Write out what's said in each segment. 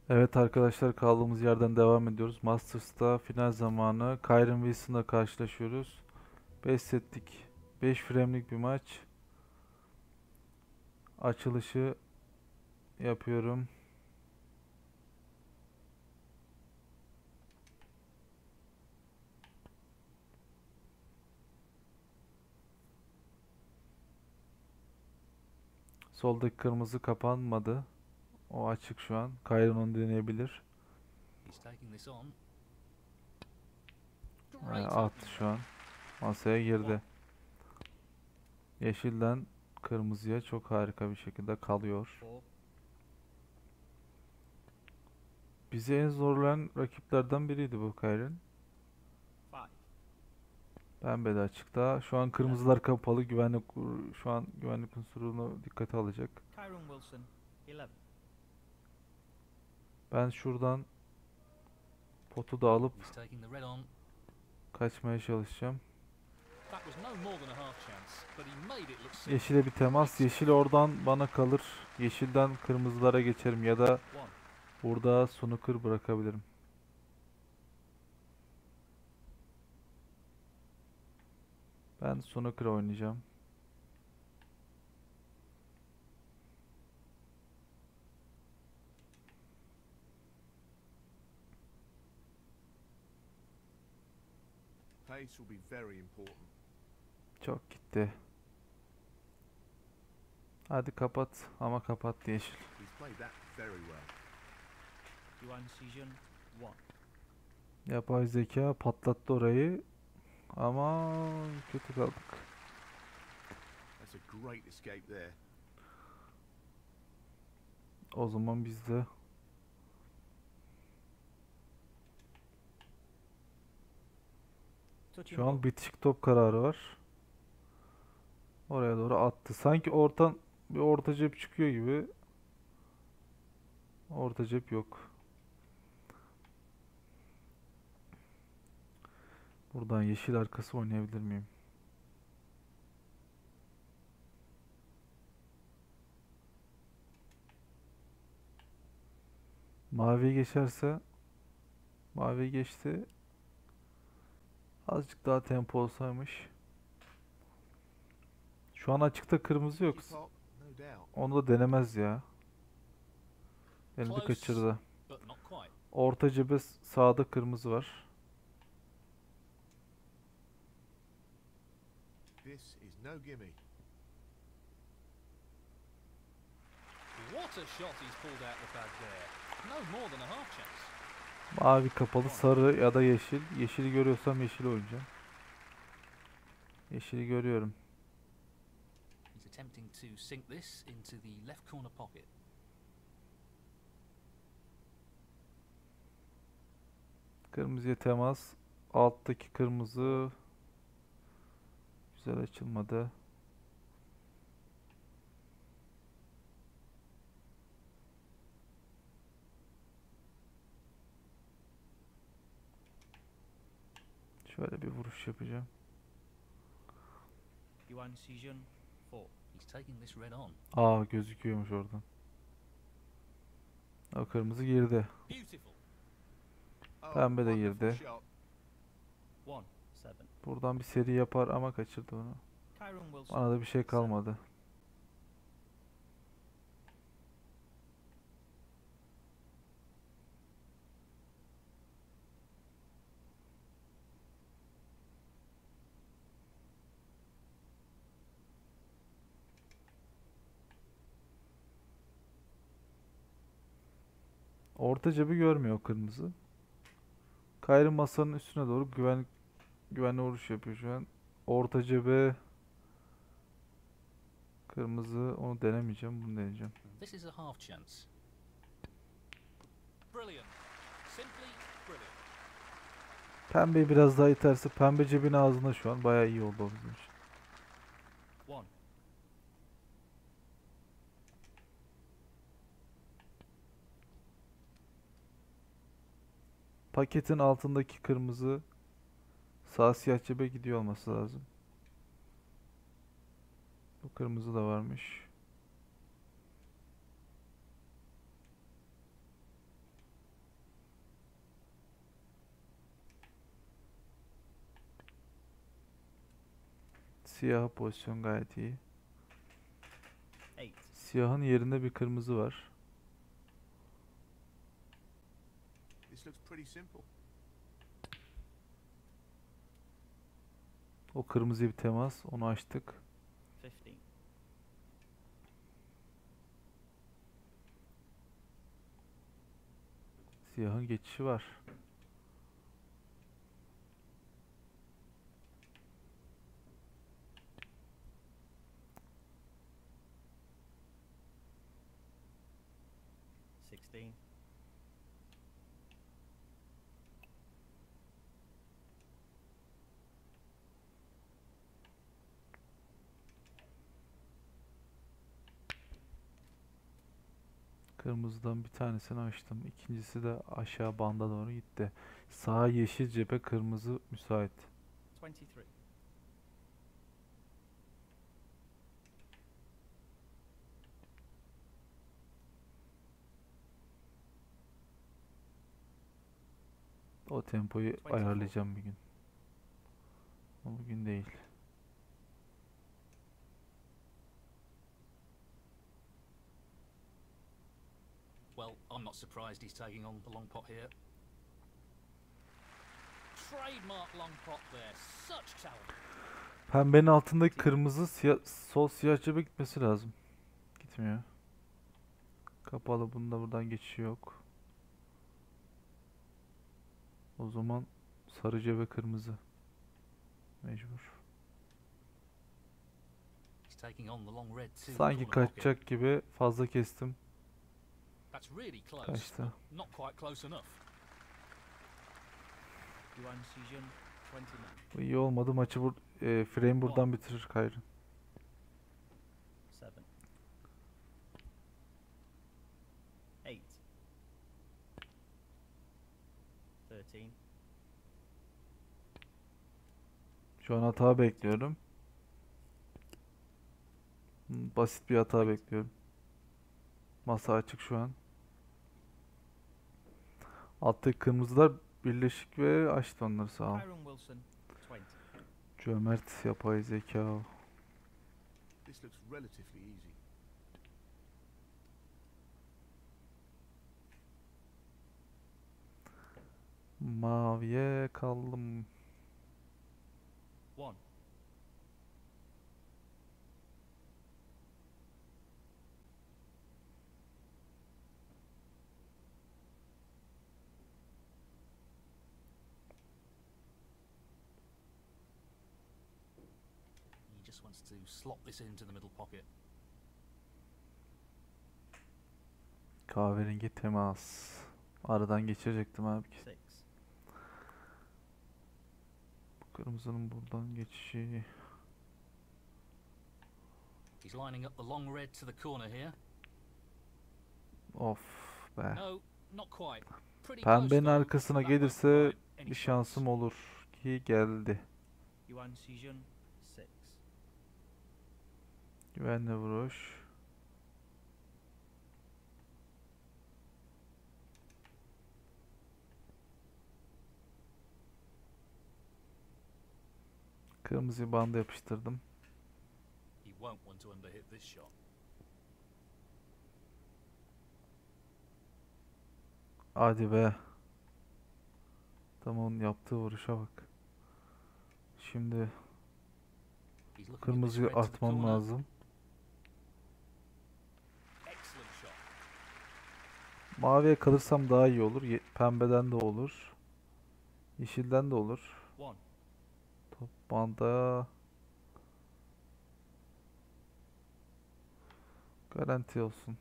Evet arkadaşlar, kaldığımız yerden devam ediyoruz. Masters'ta final zamanı Kyren Wilson'la karşılaşıyoruz. 5 setlik, 5 frame'lik bir maç. Açılışı yapıyorum. Soldaki kırmızı kapanmadı. O açık şu an. Kyren onu deneyebilir. Attı şu an. Masaya girdi. Yeşilden kırmızıya çok harika bir şekilde kalıyor. Bizi en zorlayan rakiplerden biriydi bu Kyren. Pembe de açıkta. Şu an kırmızılar kapalı. Şu an güvenlik unsurunu dikkate alacak. Ben şuradan potu da alıp kaçmaya çalışacağım. Yeşile bir temas. Yeşil oradan bana kalır. Yeşilden kırmızılara geçerim ya da burada snooker bırakabilirim. Ben snooker oynayacağım. Çok gitti. Hadi kapat ama kapattı yeşil. Yapay zeka patlattı orayı ama kötü kaldık. O zaman biz de şu an bitişik top kararı var. Oraya doğru attı. Sanki bir orta cep çıkıyor gibi. Orta cep yok. Buradan yeşil arkası oynayabilir miyim? Maviye geçerse, mavi geçti. Azıcık daha tempo olsaymış. Şu an açıkta kırmızı yok. Onu da denemez ya. Beni bir kaçırdı. Orta cebe sağda kırmızı var. Mavi kapalı, sarı ya da yeşil. Yeşili görüyorsam yeşil oynayacağım. Yeşili görüyorum. Kırmızıya temas. Alttaki kırmızı güzel açılmadı. Şöyle bir vuruş yapacağım. Aa, gözüküyormuş oradan. O kırmızı girdi. Pembe de girdi. Buradan bir seri yapar ama kaçırdı onu. Bana da bir şey kalmadı. Orta cebi görmüyor o kırmızı. Kayrı masanın üstüne doğru güvenli vuruş yapıyor şu an. Orta cebe kırmızı, onu denemeyeceğim, bunu deneyeceğim. Pembeyi biraz daha iterse, pembe cebin ağzında şu an bayağı iyi oldu o bizim için. Paketin altındaki kırmızı sağ siyah cebe gidiyor olması lazım. Bu kırmızı da varmış. Siyah pozisyon gayet iyi. 8. Siyahın yerinde bir kırmızı var. This looks pretty simple. O kırmızıya bir temas. Onu açtık. 15. Siyahın geçişi var. Kırmızıdan bir tanesini açtım. İkincisi de aşağı banda doğru gitti. Sağ yeşil cephe, kırmızı müsait. 23. O tempoyu ayarlayacağım bir gün. Ama bugün değil. Well, I'm not surprised he's taking on the long pot here. Trademark long pot there. Such talent. Pembenin altındaki kırmızı sol siyah cephe gitmesi lazım. Gitmiyor. Kapalı, bunda buradan geçişi yok. O zaman sarı cephe kırmızı. Mecbur. He's taking on the long red too. Sanki kaçacak gibi, fazla kestim. That's really close. Kaçtı. But not quite close enough. Yuan Shijun 29. Bu iyi olmadı. Maçı frame buradan bitirir Kyron. 7. 8. 13. Şu an hata bekliyorum. Basit bir hata bekliyorum. Masa açık şu an. Alttaki kırmızılar birleşik ve açtı onları, sağ ol. Kyron Wilson 20. Cömert yapay zeka o. This looks relatively easy. Maviye kaldım. 1. He just wants to slot this into the middle pocket. Kahverengi temas. Aradan geçirecektim abi. 6. Kırmızının buradan geçişi. He's lining up the long red to the corner here. Of be. No, not quite. Pretty close Pembenin though. arkasına That won't gelirse provide any bir şansım chance. olur ki geldi. Yuan Shijun 6. Güvenli vuruş. Kırmızı bandı yapıştırdım. He won't want to underhit this shot. Hadi be. Tam onun yaptığı vuruşa bak. Şimdi He's looking at this kırmızıyı red to the atmam corner. lazım. Excellent shot. Maviye kalırsam daha iyi olur. Pembeden de olur. Yeşilden de olur. 1. Top banda. Garanti olsun.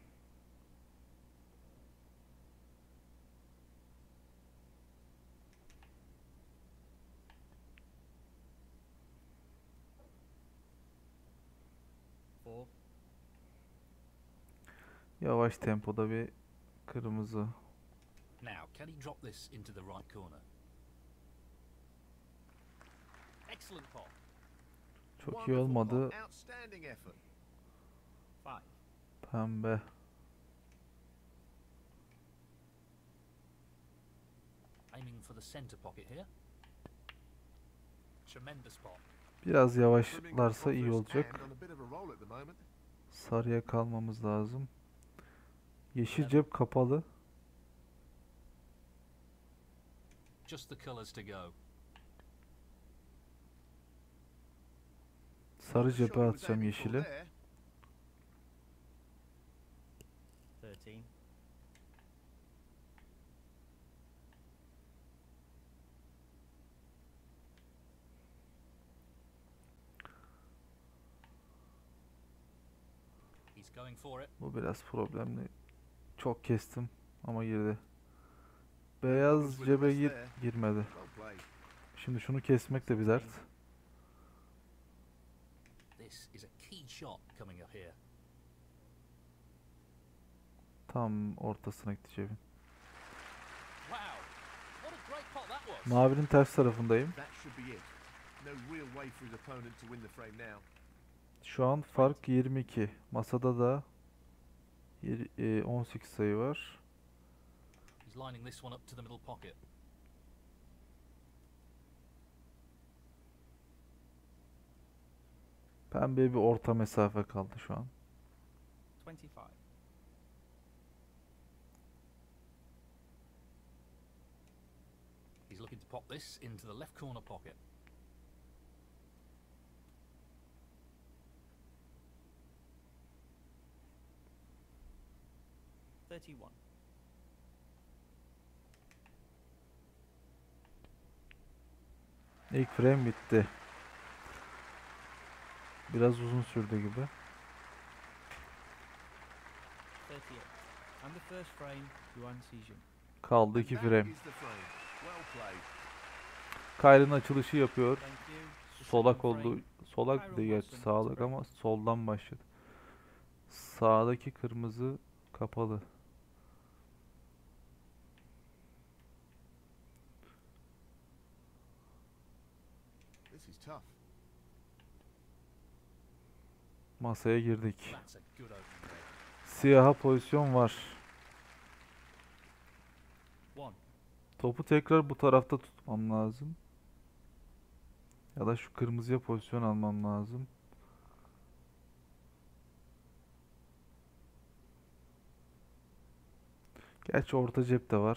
Yavaş tempoda bir kırmızı. Now, can he drop this into the right corner? Excellent pot. Çok iyi Wonderful olmadı. pot. Outstanding effort. 5. Pembe. Aiming for the center pocket here. Tremendous pot. Biraz Brimming with yavaşlarsa iyi offers olacak. and on a bit of a roll at the moment. Sarıya kalmamız lazım. Yeşil 11. cep kapalı. Just the colours to go. Sarı Not sure cephe he was atacağım aiming for yeşile. there. 13. He's going for it. Bu biraz problemli. Çok kestim ama girdi. Problems Beyaz with the cebe miss there. girmedi. Well played. Şimdi şunu kesmek de bir dert. This is a key shot coming up here. Tam ortasına gitti cebin. Wow. What a great pot that was. Mavinin ters tarafındayım. That should be it. No real way for his opponent to win the frame now. Şu an fark 22. Masada da 18 sayı var. He's lining this one up to the middle pocket. Pembeye bir orta mesafe kaldı şu an. 25. He's looking to pop this into the left corner pocket. $31. İlk frame bitti. Biraz uzun sürdü gibi. 38. And the first frame, Yuan Xijun. Kaldı And 2 that frame. is the frame. Well played. Kyrie'nin açılışı yapıyor. Thank you. The Solak second oldu. frame, Solak da gerçi Watson sağlık break. ama soldan başladı. Sağdaki kırmızı kapalı. This is tough. Masaya girdik. That's a good opening there. Siyaha pozisyon var. 1. Topu tekrar bu tarafta tutmam lazım. Ya da şu kırmızıya pozisyon almam lazım. Gerçi orta cepte var.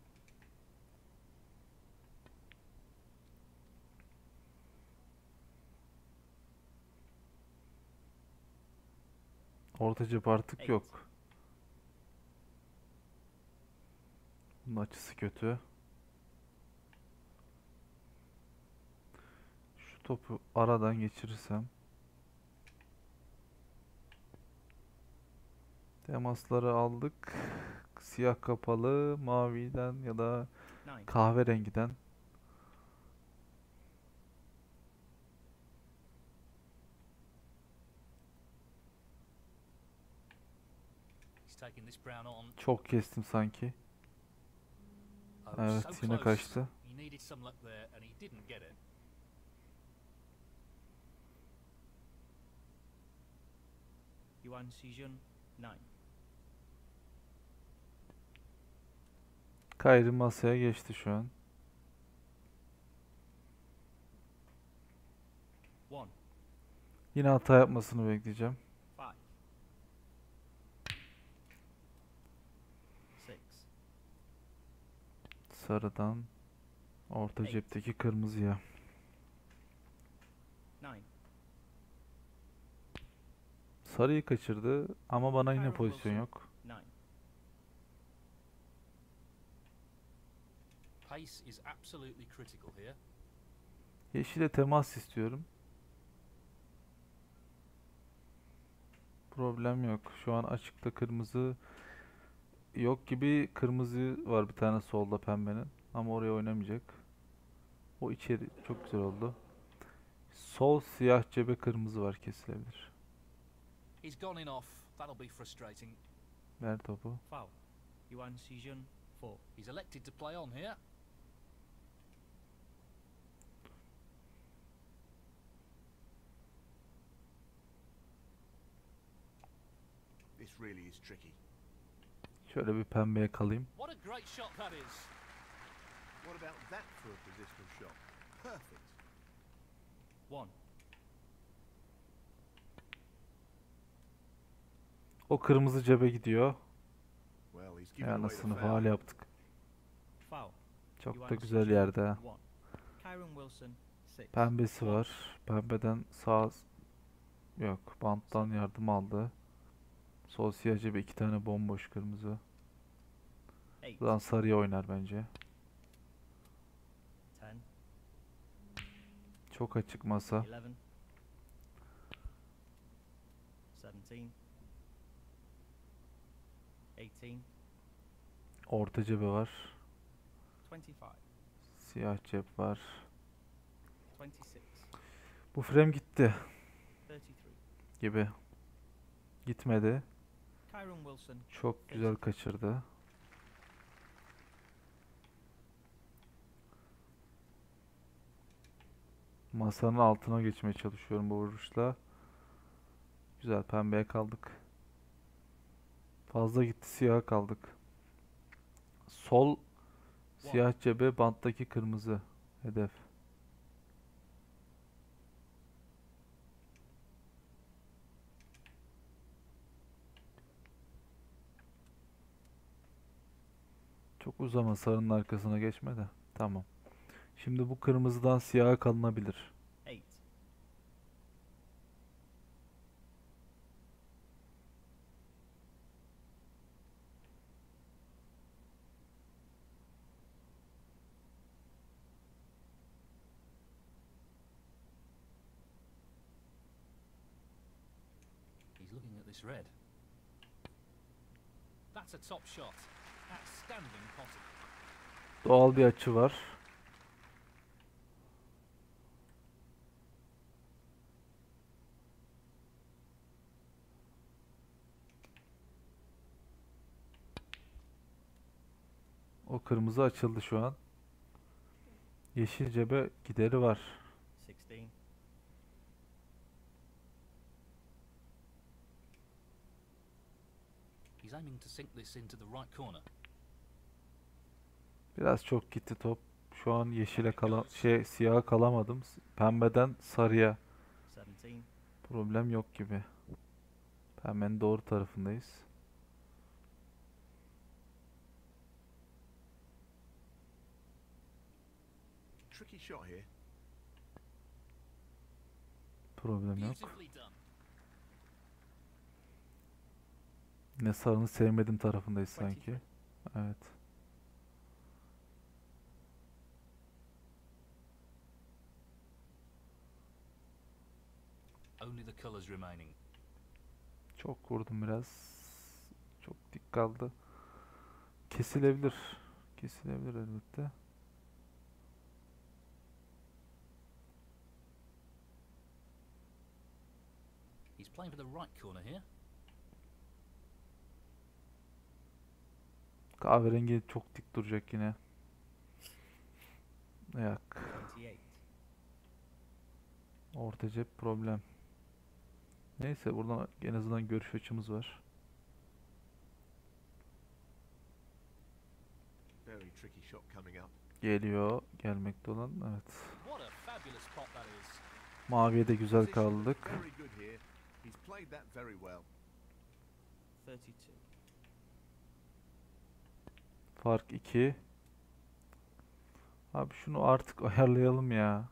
Orta cep artık Eight. yok. Bunun açısı kötü. Şu topu aradan geçirirsem. Temasları aldık. Siyah kapalı, maviden ya da 9. kahverengiden. He's taking this brown on. Çok kestim sanki. Oh, Evet, so yine close. kaçtı. He needed some luck there and he didn't get it. Yuan Xijun, 9. Kyrie masaya geçti şu an. 1. Yine hata yapmasını bekleyeceğim. 5. 6. Sarıdan orta Eight. cepteki kırmızıya. 9. Sarıyı kaçırdı ama bana yine Kyrie pozisyon Wilson. yok. 9. Pace is absolutely critical here. Yeşile temas istiyorum. Problem yok. Şu an açıkta kırmızı yok gibi, kırmızı var bir tane solda pembenin. Ama oraya oynamayacak. O içeri çok güzel oldu. Sol siyah cebe kırmızı var, kesilebilir. He's gone in off. That'll be frustrating. Ver topu. Foul. Yuan Xijun, 4. He's elected to play on here. This really is tricky. Şöyle bir pembeye kalayım. What a great shot that is. What about that for a positional shot? Perfect. 1. O kırmızı cebe gidiyor. Well, he's given away the Anasını foul. faul yaptık. Foul. Çok Yuan da güzel Shijun, yerde. Ha. 1. Kyron Wilson, 6. Pembesi var. Pembeden sağ yok. Banttan yardım aldı. Sol siyah cebe 2 tane bomboş kırmızı. 8. Buradan sarıya oynar bence. 10. Çok açık masa. 11. 17. 18. Orta cebe var. 25. Siyah cep var. 26. Bu frame gitti 33. gibi. Gitmedi. Kyron Wilson, Çok güzel kaçırdı. Masanın altına geçmeye çalışıyorum bu vuruşla. Güzel, pembeye kaldık. Fazla gitti, siyaha kaldık. Sol siyah cebe, banttaki kırmızı hedef. Çok uzama, sarının arkasına geçme de. Tamam. Şimdi bu kırmızıdan siyaha kalınabilir. 8. He's looking at this red. That's a top shot. Outstanding potting. Doğal bir açı var. O kırmızı açıldı şu an. Yeşil cebe gideri var. 16. He's aiming to sink this into the right corner. Biraz çok gitti top. Şu an yeşile siyaha kalamadım. Pembeden sarıya 17. problem yok gibi. Pembenin doğru tarafındayız. Tricky shot here. Problem yok. Beautifully done. Ne sarını sevmedim tarafındayız sanki. Evet. Only the colours remaining. Çok vurdum biraz. Çok dik kaldı. Kesilebilir. Kesilebilir elbette. He's playing for the right corner here. Kahverengi çok dik duracak yine. Yak. 28. Orta cep problem. Neyse, buradan en azından görüş açımız var. Very tricky shot coming up. Geliyor. Gelmekte olan. Evet. What a fabulous pot that is. Maviye de güzel Position kaldık. very good here. He's played that very well. 32. Fark 2. Abi şunu artık ayarlayalım ya.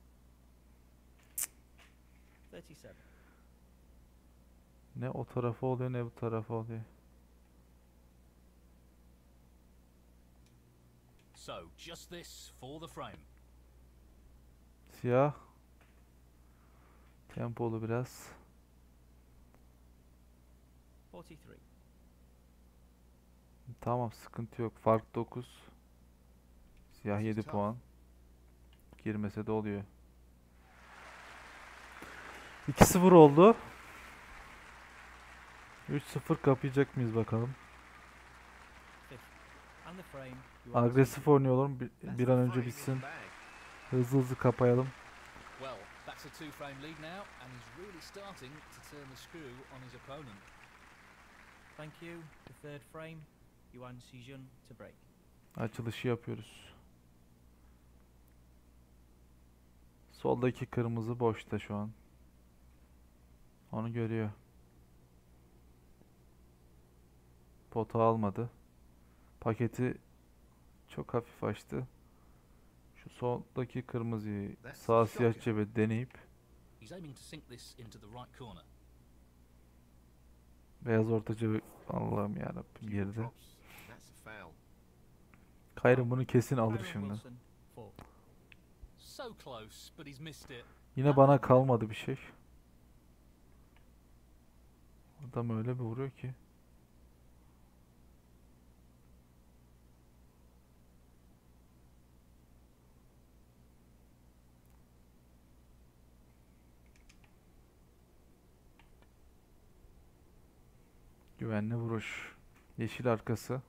37. Ne o tarafa oluyor ne bu tarafa oluyor. So, just this for the frame. Siyah. Tempolu biraz. 43. Tamam, sıkıntı yok. Fark 9. Siyah 7 puan. Girmese de oluyor. 2-0 oldu. 3-0 kapayacak mıyız bakalım. And the frame. Yuan Agresif Shijun. oynayalım. That's Bir the an önce frame in bitsin. the bag. Hızlı hızlı kapayalım. Well, that's a two-frame lead now, and he's really starting to turn the screw on his opponent. Thank you. The third frame. Yuan Shijun to break. Açılışı yapıyoruz. Soldaki kırmızı boşta şu an. Onu görüyor. Potu almadı. Paketi çok hafif açtı. Şu soldaki kırmızıyı sağ siyah cebe deneyip He's aiming to sink this into the right corner. beyaz orta cebe, Allah'ım yarabbim, Cue girdi. drops. That's a foul. Kyron bunu kesin alır Kyron şimdi. Wilson, 4. So close, but he's missed it. Yine bana kalmadı bir şey. Adam öyle bir vuruyor ki. Güvenli vuruş. Yeşil arkası.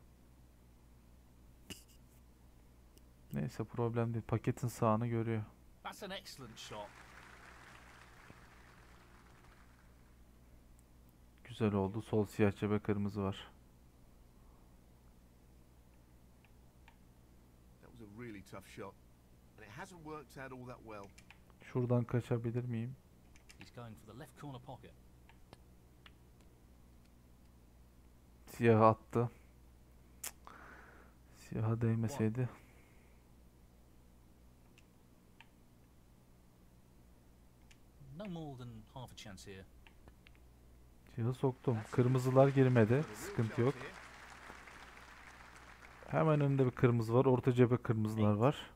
Neyse, problem değil. Paketin sağını görüyor. That's an excellent shot. Güzel oldu. Sol siyah cebe kırmızı var. That was a really tough shot. And it hasn't worked out all that well. Şuradan kaçabilir miyim? He's going for the left corner pocket. Siyahı attı. Cık. Siyaha değmeseydi. No more than half a chance here. Siyahı soktum. Kırmızılar girmedi. Got a real Sıkıntı chance yok. here. Hemen önünde bir kırmızı var. Orta cebe kırmızılar var.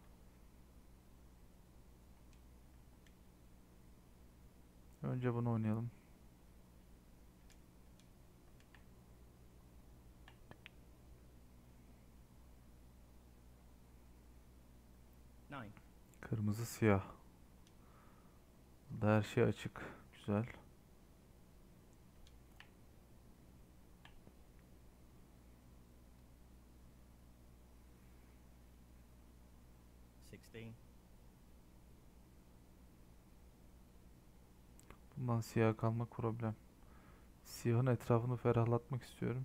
Önce bunu oynayalım. Nine. Kırmızı siyah. Burada her şey açık. Güzel. Sixteen. Bundan siyah kalmak problem. Siyahın etrafını ferahlatmak istiyorum.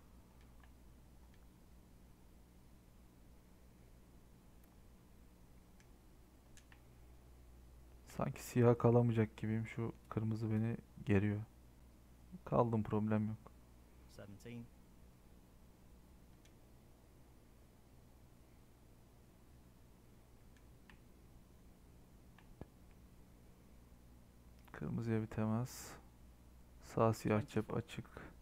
Sanki siyah kalamayacak gibiyim. Şu kırmızı beni geriyor. Kaldım, problem yok. 17. Kırmızıya bir temas. Sağ siyah cep açık.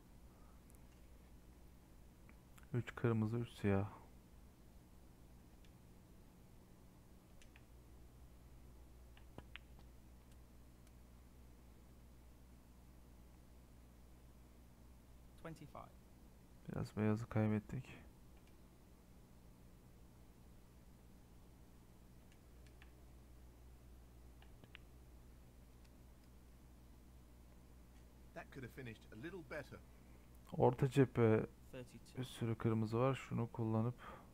3 kırmızı, 3 siyah. Twenty-five. Biraz beyazı kaybettik. That could have finished a little better. Orta cephe bir 32. sürü kırmızı var. Şunu kullanıp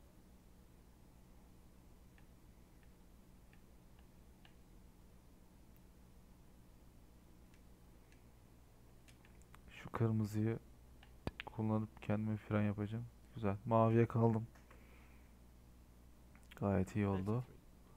şu kırmızıyı kullanıp kendime fren yapacağım. Güzel. Maviye kaldım. Gayet iyi oldu. 33.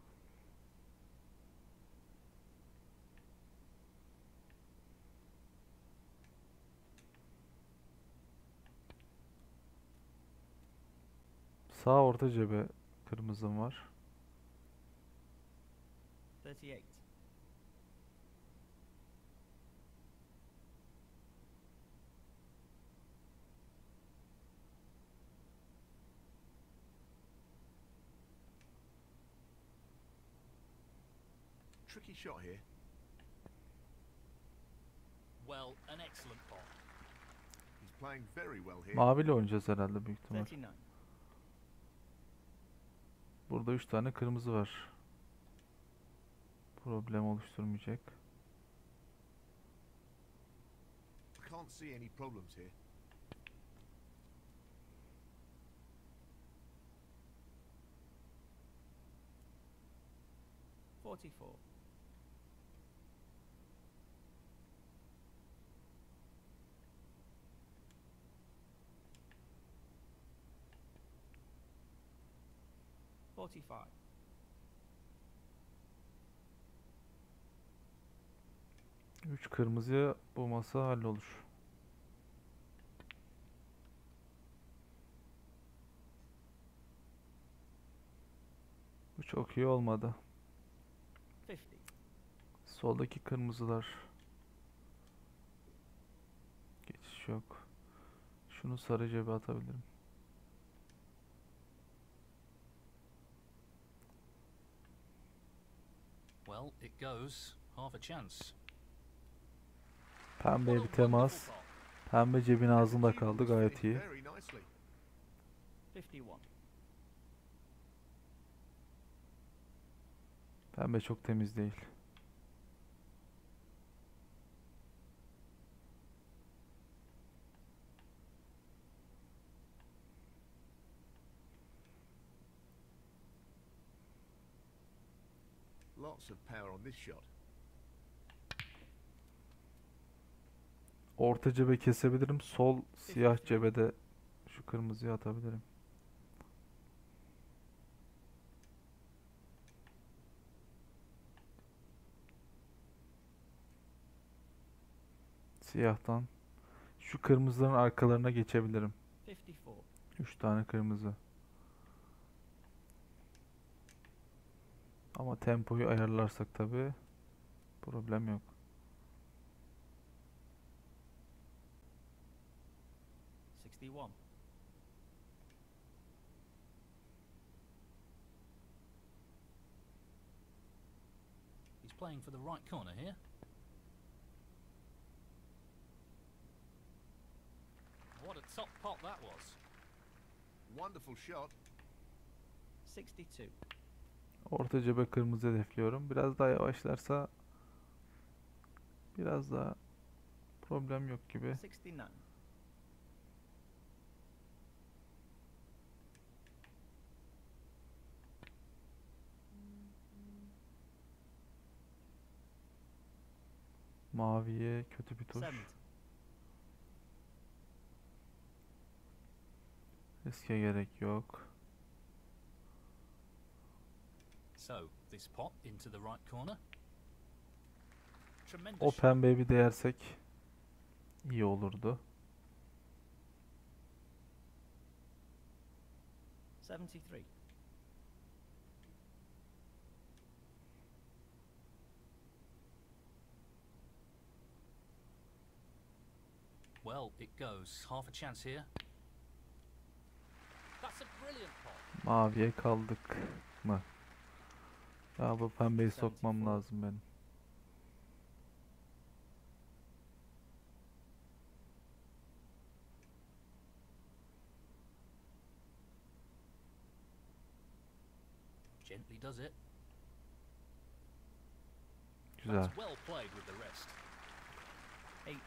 Sağ orta cebe kırmızım var. 38. Tricky shot here. Well, an excellent pot. He's playing very well here. Maviyle oynayacağız herhalde büyük ihtimal. 39. Burada 3 tane kırmızı var. Problem oluşturmayacak. I can't see any problems here. Forty-four. Forty-five. 3 kırmızıya bu masa hallolur. çok iyi olmadı. 50. Soldaki kırmızılar. Geçiş yok. Şunu sarı cebe atabilirim. Well, it goes. Half a chance. Pembeye bir What a wonderful temas. pot. Pembe cebin And the ağzında cue kaldı, was gayet finished iyi. very nicely. 51. Pembe çok temiz değil. Lots of power on this shot. Orta cebe kesebilirim. Sol siyah cebede şu kırmızıyı atabilirim. Siyahtan şu kırmızıların arkalarına geçebilirim. 54. 3 tane kırmızı. Ama tempoyu ayarlarsak tabii problem yok. Sixty-one. He's playing for the right corner here. What a top pot that was. Wonderful shot. 62. Orta cebe kırmızı hedefliyorum. Biraz daha yavaşlarsa biraz daha problem yok gibi. 69. Maviye kötü bir tuş. 70. Riske gerek yok. So, this pot into the right corner. Tremendous O shot. pembeyi bir değersek iyi olurdu. 73. Well, it goes. Half a chance here. That's a brilliant pot. Maviye kaldık mı? Ya bu pembeyi sokmam 74. lazım benim. Gently does it. Güzel. That's well played with the rest. 80.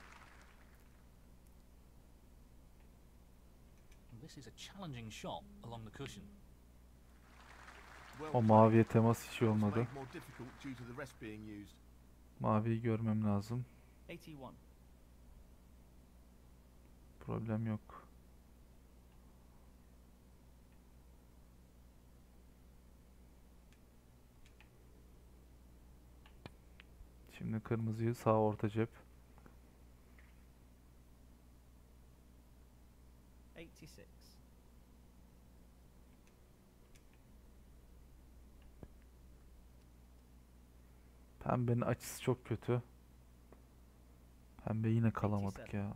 And this is a challenging shot along the cushion. Well O played. maviye temas hiç iyi It was olmadı. made more difficult due to the rest being used. Maviyi görmem lazım. 81. Problem yok. Şimdi kırmızıyı sağ orta cep. 86. Pembenin açısı çok kötü. Pembe yine kalamadık 87. ya.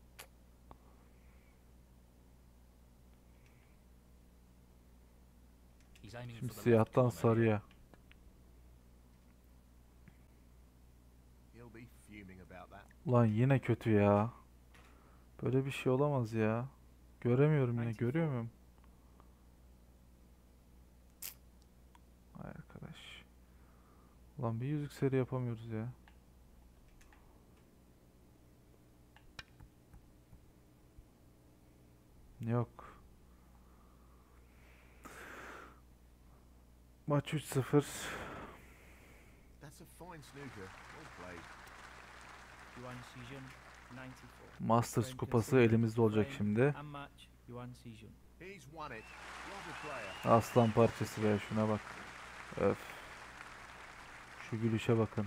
He's aiming Şimdi for the left siyahtan corner here. sarıya. He'll be fuming about that. Ulan yine kötü ya. Böyle bir şey olamaz ya. Göremiyorum yine. 94. Görüyor muyum? Cık. Ay arkadaş. Ulan bir yüzük seri yapamıyoruz ya. Yok. Maç 3-0. That's a fine snooker. Well played. Yuan Shijun. 94. Masters Frame kupası conceded. elimizde olacak Frame şimdi. and match. Yuan Shijun. He's won it. What a player. Aslan parçası be, şuna bak. Öf. Şu gülüşe bakın.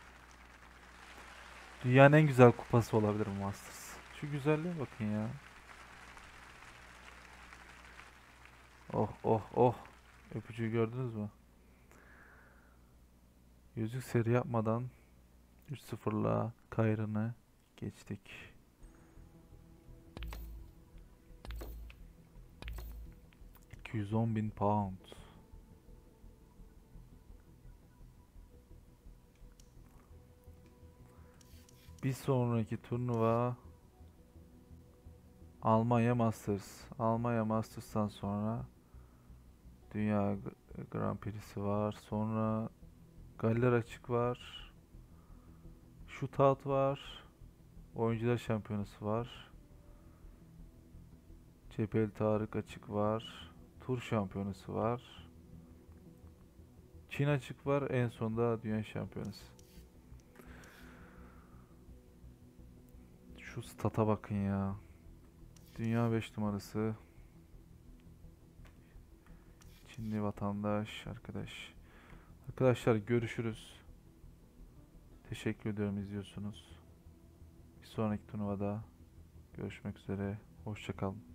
Dünyanın en güzel kupası olabilir bu Masters. Şu güzelliğe bakın ya. Oh oh oh. Öpücüğü gördünüz mü? Yüzük seri yapmadan 3-0'la Kayrın'ı geçtik. £210.000. Bir sonraki turnuva Almanya Masters. Almanya Masters'tan sonra Dünya Grand Prix'si var. Sonra Galler Açık var. Shootout var. Oyuncular Şampiyonası var. Cebel Tarık Açık var. Tur Şampiyonası var. Çin Açık var. En sonunda Dünya Şampiyonası. Şu stata bakın ya. Dünya 5 numarası. Çinli vatandaş arkadaş. Arkadaşlar görüşürüz. Teşekkür ediyorum izliyorsunuz. Bir sonraki turnuvada görüşmek üzere. Hoşça kalın.